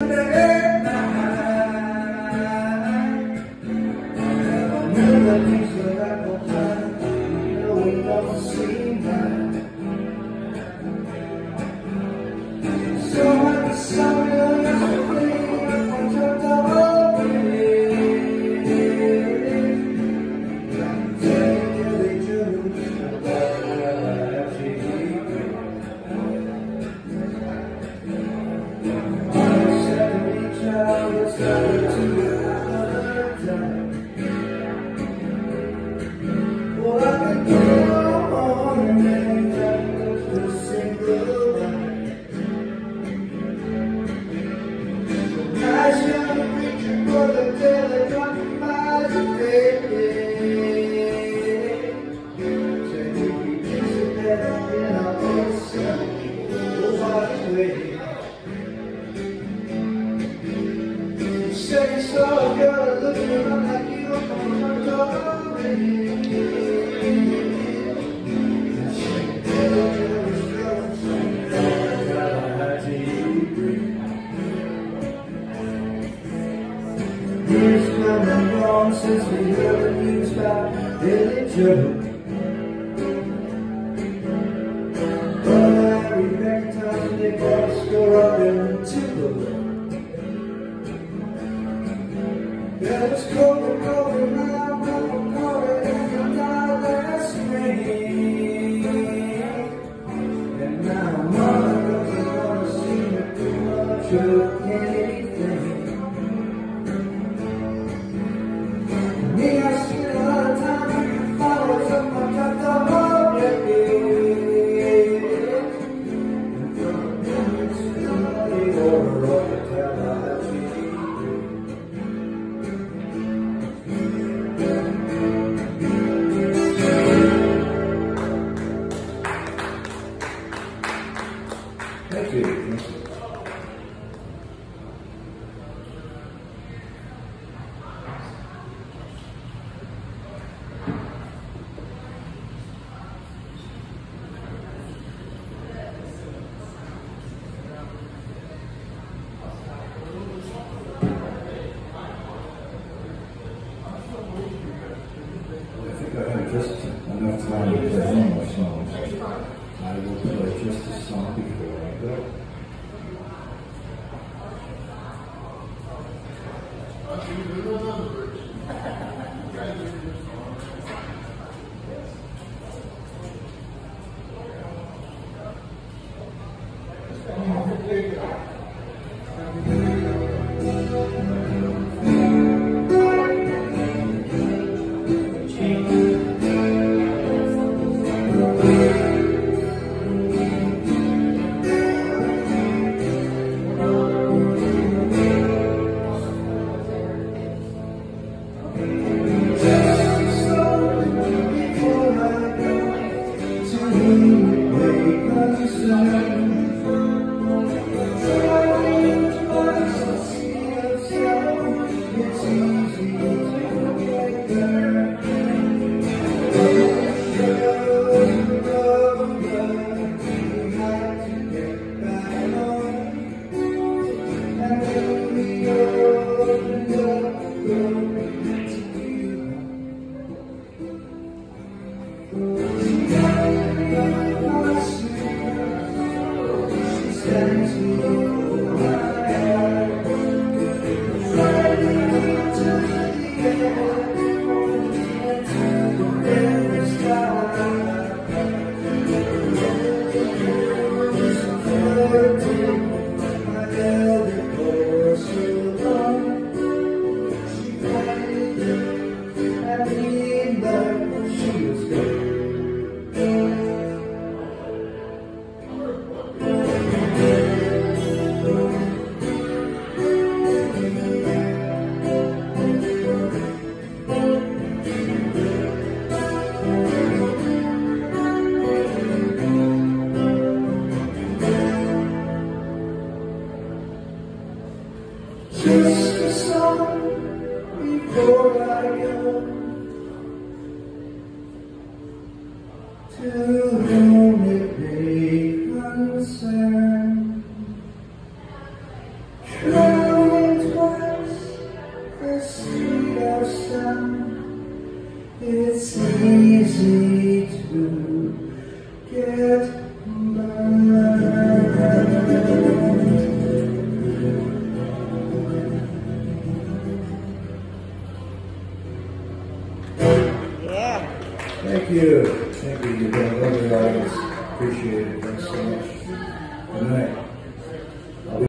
Since we heard the news about Billy Joe, but every time they got to go up into the yeah, it's cold and cold around, but we're cold and the night last spring. And now mama doesn't want to see me too much of anything. Me, I spent a lot of time with flowers up my top of the head. And from the memory to the muddy water of the Tallahatchie. Thank you. Just enough time to play one more song. I will play just a song before I go. Just a song before I go to whom it may concern. Try easy to get Yeah. Thank you. Thank you. You've been a lovely audience. Appreciate it. Thanks so much. Good night.